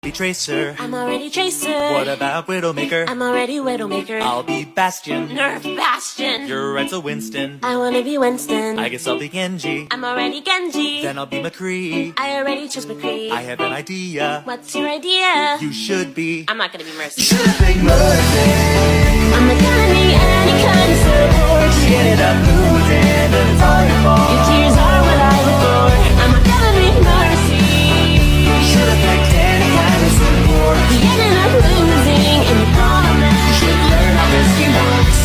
be Tracer. I'm already Tracer. What about Widowmaker? I'm already Widowmaker. I'll be Bastion. Nerf Bastion. You're right, so Winston. I wanna be Winston. I guess I'll be Genji. I'm already Genji. Then I'll be McCree. I already chose McCree. I have an idea. What's your idea? You should be. I'm not gonna be Mercy. You should be Mercy. I'm not gonna be any kind of support. Get it up.